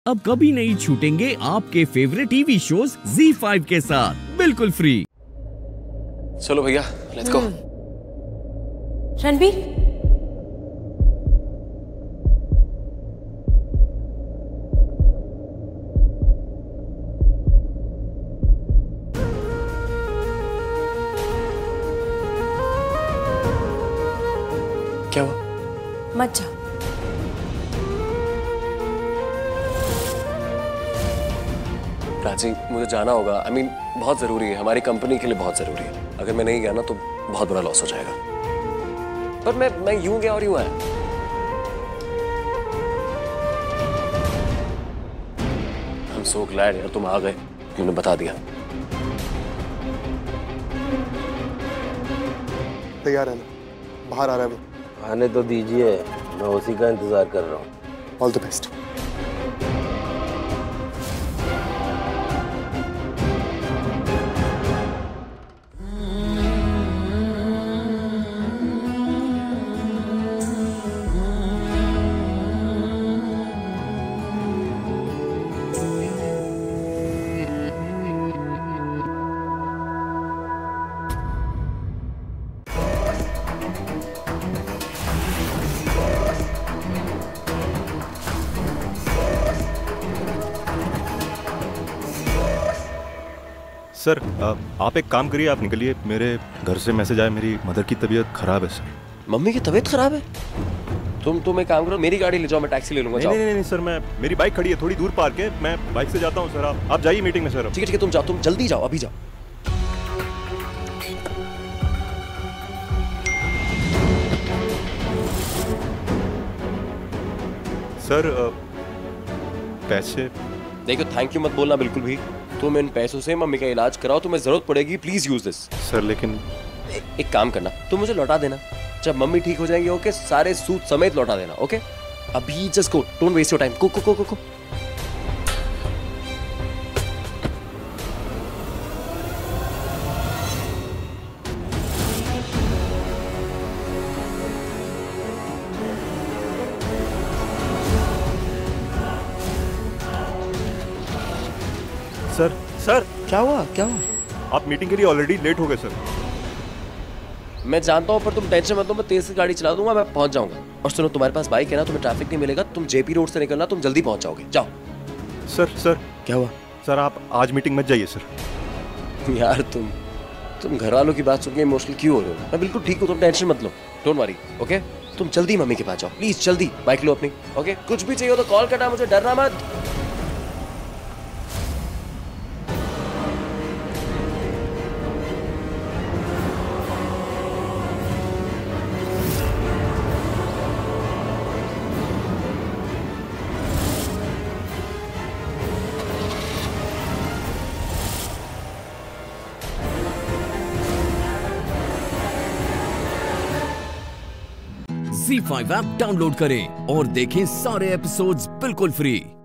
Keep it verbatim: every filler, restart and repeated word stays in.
अब कभी नहीं छूटेंगे आपके favourite TV shows Zee five के साथ बिल्कुल फ्री। चलो भैया, लेट्स गो। रणबीर, क्या हुआ? मत जा। प्राची, मुझे जाना होगा। आई I मीन mean, बहुत जरूरी है, हमारी कंपनी के लिए बहुत जरूरी है। अगर मैं नहीं गया ना तो बहुत बड़ा लॉस हो जाएगा। पर मैं मैं यूं गया और यूं आया। I'm so glad यार तुम आ गए, तूने बता दिया। तैयार है ना? बाहर आ रहा है वो। आने तो दीजिए, मैं उसी का इंतजार कर रहा हूँ। All the best. सर, आप एक काम करिए, आप निकलिए। मेरे घर से मैसेज आया, मेरी मदर की तबीयत खराब है सर। मम्मी की तबीयत खराब है? तुम तुम एक काम करो, मेरी गाड़ी ले जाओ, मैं टैक्सी ले लूंगा। नहीं, नहीं नहीं नहीं सर, मैं मेरी बाइक खड़ी है थोड़ी दूर पार्क है, मैं बाइक से जाता हूँ सर। आप आप जाइए मीटिंग में सर। ठीक है ठीक है, तुम जाओ, तुम जल्दी जाओ, अभी जाओ। सर पैसे? देखो, थैंक यू मत बोलना बिल्कुल भी। तुम इन पैसों से मम्मी का इलाज कराओ, तुम्हें जरूरत पड़ेगी, प्लीज यूज दिस। सर लेकिन ए, एक काम करना, तुम मुझे लौटा देना जब मम्मी ठीक हो जाएंगे। ओके, सारे सूद समेत लौटा देना। ओके, अभी just go, don't waste your time. को को को को सर सर क्या हुआ? क्या हुआ? आप मीटिंग के लिए ऑलरेडी लेट हो गए सर। मैं जानता हूँ, पर तुम टेंशन मत लो, मैं तेज से गाड़ी चला दूंगा, मैं पहुंच जाऊंगा। और सुनो, तुम्हारे पास बाइक है ना, तुम्हें ट्रैफिक नहीं मिलेगा। तुम जेपी रोड से निकलना, तुम जल्दी पहुंच जाओगे। जाओ। सर सर क्या हुआ? सर आप आज मीटिंग मत जाइए सर। यार तुम तुम घर वालों की बात सुन के इमोशनल क्यों हो रहे हो? मैं बिल्कुल ठीक हूँ, तुम टेंशन मत लो। Don't worry. ओके, तुम जल्दी मम्मी के पास जाओ, प्लीज जल्दी। बाइक लो अपनी। ओके, कुछ भी चाहिए हो तो कॉल करना मुझे, डरना मत। ज़ी फाइव ऐप डाउनलोड करें और देखें सारे एपिसोड्स बिल्कुल फ्री।